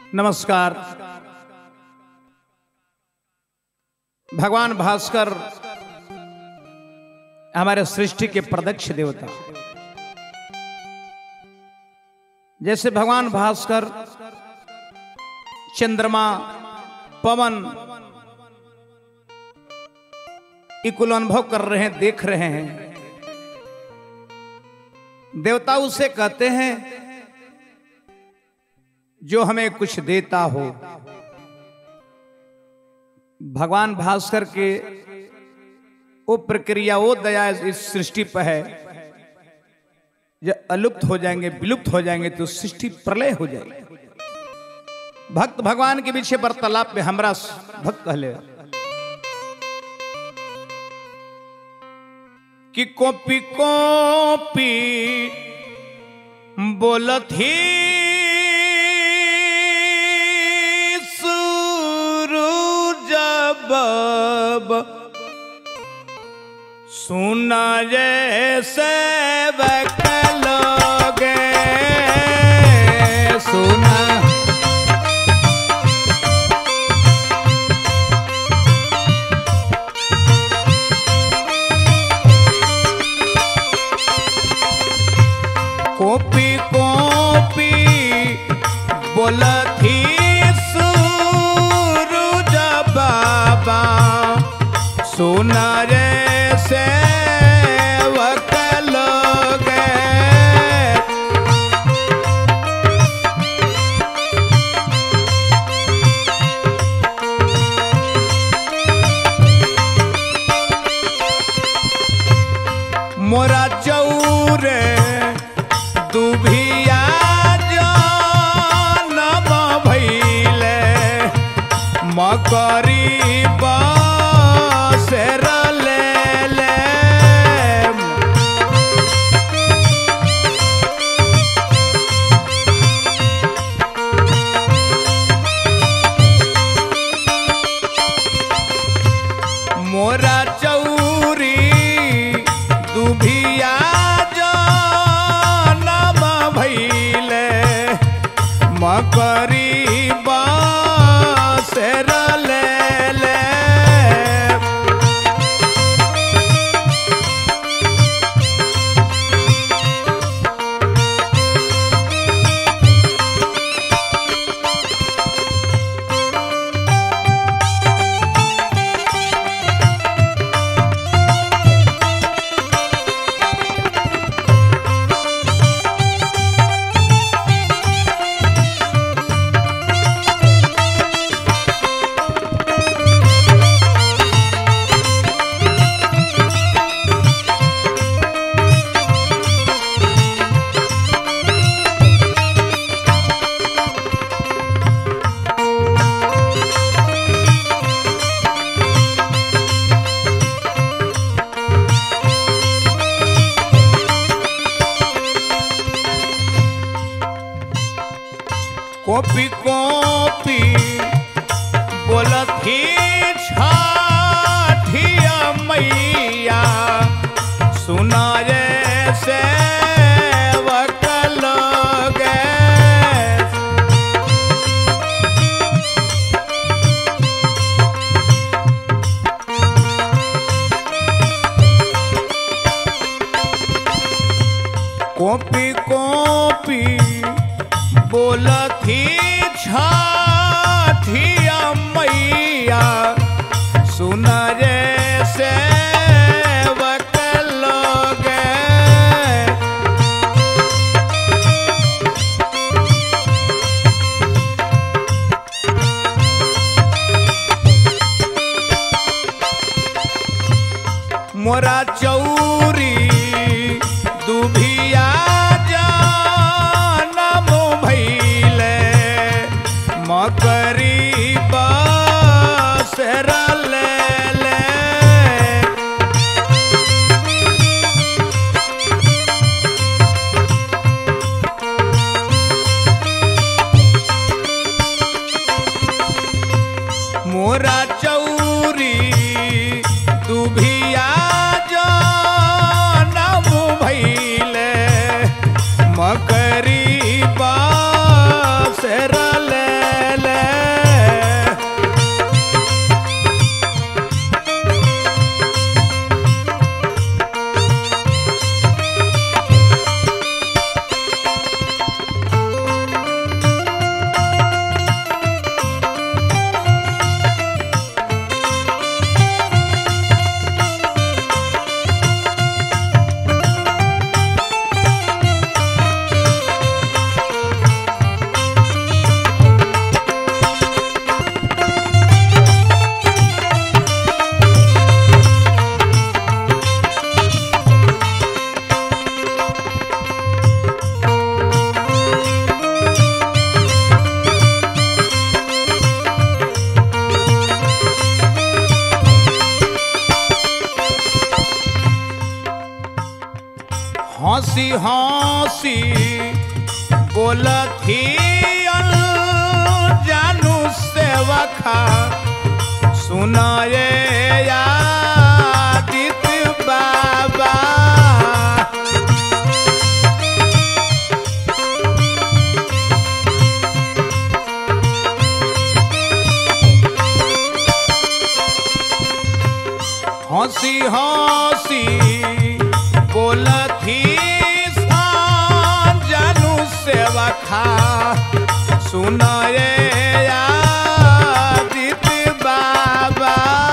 नमस्कार। भगवान भास्कर हमारे सृष्टि के प्रत्यक्ष देवता। जैसे भगवान भास्कर चंद्रमा, पवन इकुल अनुभव कर रहे हैं, देख रहे हैं। देवता उसे कहते हैं जो हमें कुछ देता हो। भगवान भास्कर के वो प्रक्रिया, वो दया इस सृष्टि पर है। जब अलुप्त हो जाएंगे, विलुप्त हो जाएंगे तो सृष्टि प्रलय हो जाएगी। भक्त भगवान के पीछे वार्तालाप में हमरा भक्त कहले कि कॉपी कॉपी बोलत ही सूरज सुना जैसे बकलोगे सुना कॉपी कॉपी बोलत ही सूरज बाबा सुना जैसे वकलोगे मोरा चौरे दुभिया जनम भइले मकरी बसेर लेले मोरा चौरी दुभिया मकरी बसेर लेले कॉपी कॉपी बोलत ही छठिया मैया सुना जैसे वकलोगे कॉपी कॉपी बोलत ही छठिया मैया सुना जैसे वकलोगे मोरा चौरी दुभिया मकरी बसेर लेले मोरा चौरी दुभिया जनम भइले मकरी बसेर लेले हंसी हंसी बोलथी जानू सेवा खा सुनाए आदित्य बाबा। हंसी हंसी बोलथी जानू सेवा खा सुनाए आदित्य बाबा।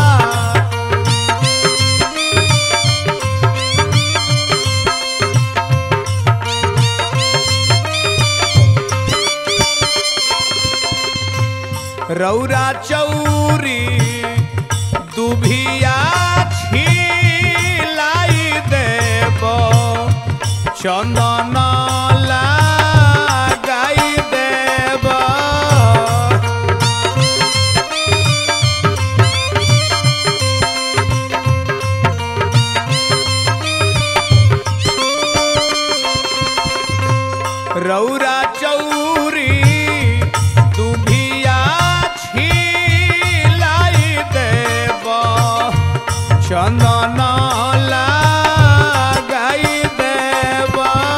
रौरा चौरी दुभिया छिलाई देव चंदन लगाई देव। रौरा चौरी दुभिया छिलाई देव चंदन लगाई देव।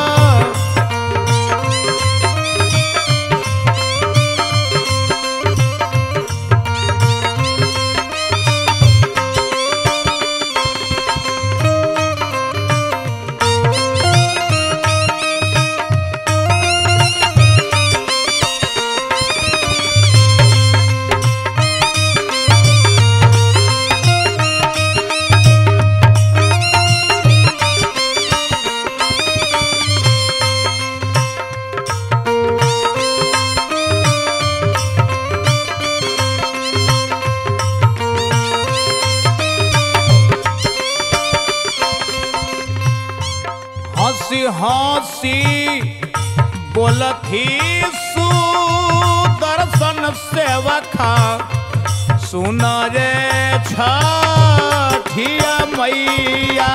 हंसी हंसी बोलथी सुदर्शन सेवका सुन रे छठिया मैया।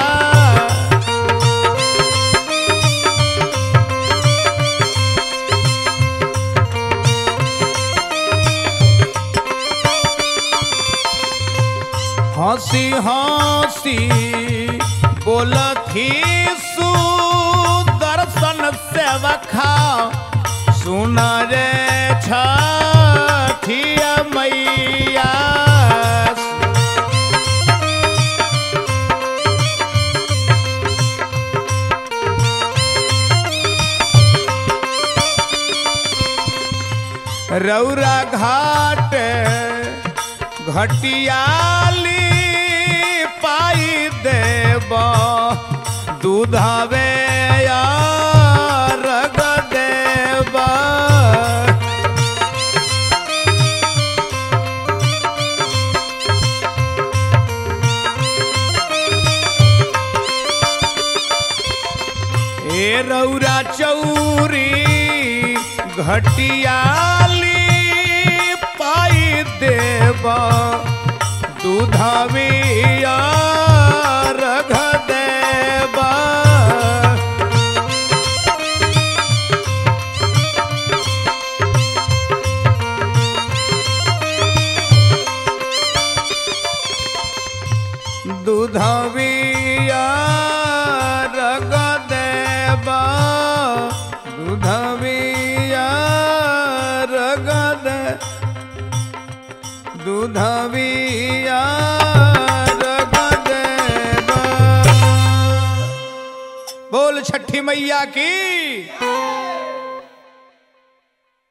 हंसी हंसी बोलथी सुदर्शन सेवका सुन रे छठिया मैया। रौरा घाट घटियाली पाई देव दूधवे रग देव। ए रौरा चौरी घटियाली पाई देव दूधविया रघ देव। दूधविया रघ देव दूधविया रघ देव दूधविया रघ देव। बोल छठी मैया की।